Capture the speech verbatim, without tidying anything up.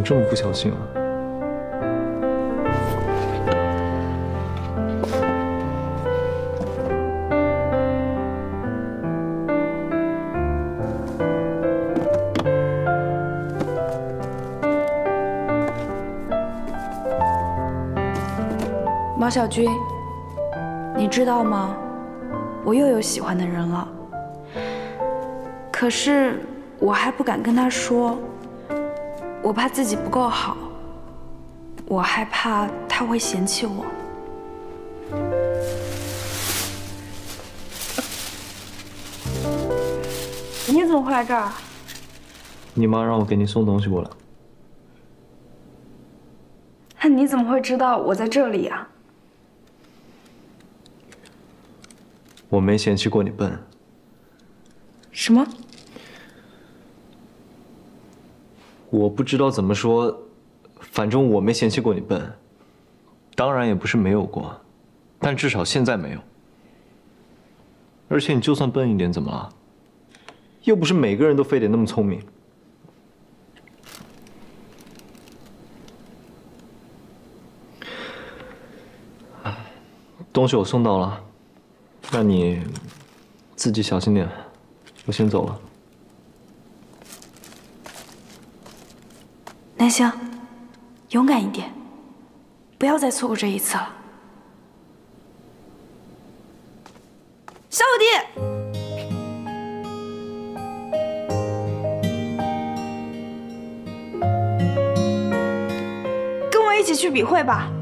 么这么不小心啊？ 毛小军，你知道吗？我又有喜欢的人了，可是我还不敢跟他说，我怕自己不够好，我害怕他会嫌弃我。你怎么会来这儿？ 你妈让我给你送东西过来。 那你怎么会知道我在这里呀？ 我没嫌弃过你笨。 什么？ 我不知道怎么说，反正我没嫌弃过你笨，当然也不是没有过，但至少现在没有。而且你就算笨一点怎么了？又不是每个人都非得那么聪明。东西我送到了，那你自己小心点，我先走了。 南星，勇敢一点，不要再错过这一次了。小五弟，跟我一起去比会吧。